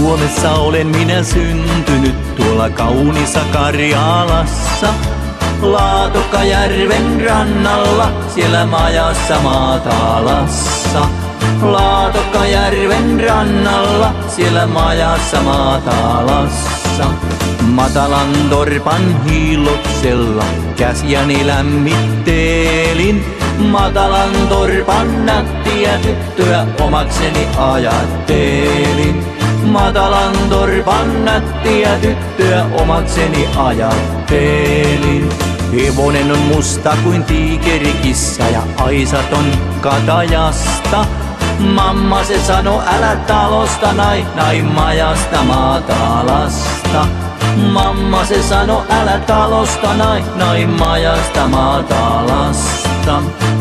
Suomessa olen minä syntynyt tuolla kaunissa Karjalassa. Laatokkajärven rannalla, siellä majassa Maatalassa. Laatokkajärven rannalla, siellä majassa Maatalassa. Matalan torpan hiilloksella käsiäni lämmittelin. Matalan torpan nättiä tyttöä omakseni ajattelin. Matalan torpan nättiä tyttöä omakseni ajattelin. Hevonen on musta kuin tiikerikissa ja aisaton katajasta. Mamma se sano älä talosta nai majasta Maatalasta. Mamma se sano älä talosta nai majasta Maatalasta.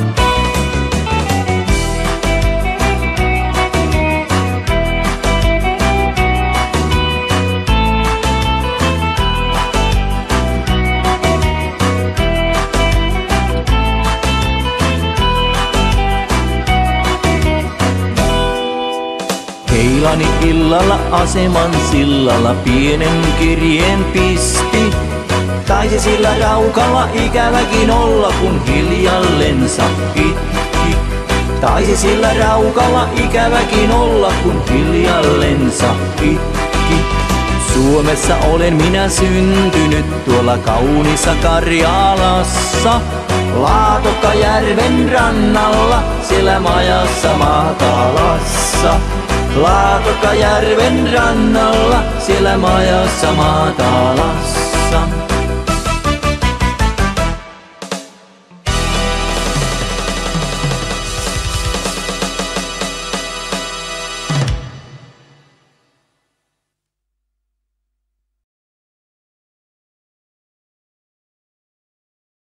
Heilani illalla aseman sillalla pienen kirjeen pisti. Taisi sillä raukalla ikäväkin olla, kun hiljallensa itki. Taisi sillä raukalla ikäväkin olla, kun hiljallensa itki. Suomessa olen minä syntynyt tuolla kaunissa Karjalassa. Laatokkajärven rannalla, siellä majassa Maatalassa. Laatokkajärven rannalla, siellä majassa Maatalassa.